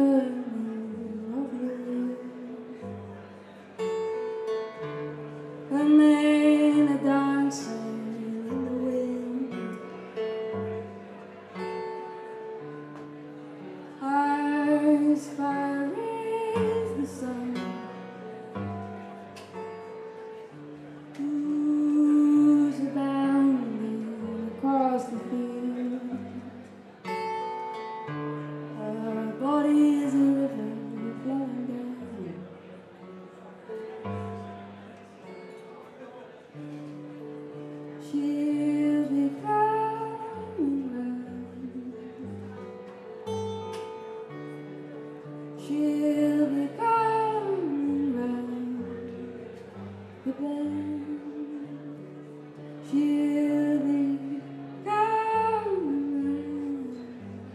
of you. The men are dancing in the wind. Eyes fire is the sun. Who's bounding across the field? Her body is a river flowing down. She'll be coming round. She'll be coming round the bend. She'll be coming round.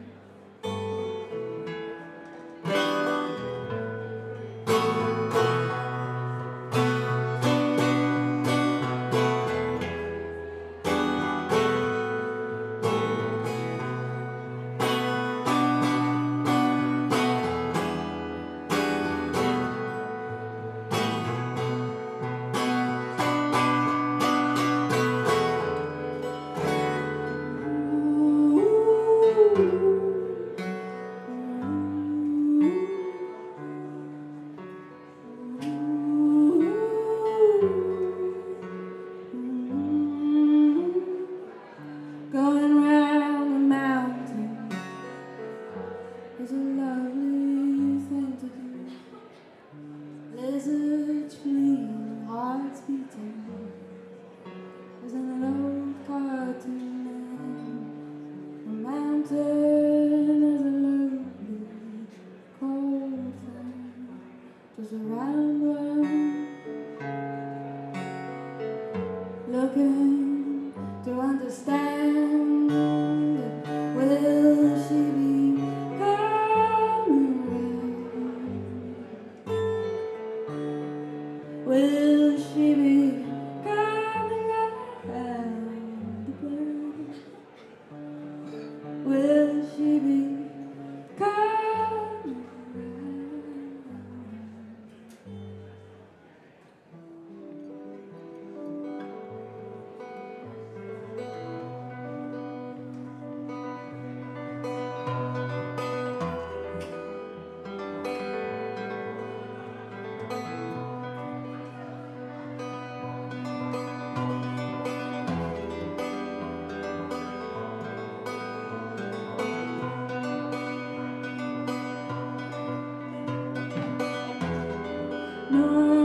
Going round the mountain is a lovely thing to do. Lizards fleeing, hearts beating, as in an old cartoon land. The mountain is a lonely, cold thing, just a round worm, looking to understand. Will she be coming round? Will she be coming round the bend? Will she be coming round? No.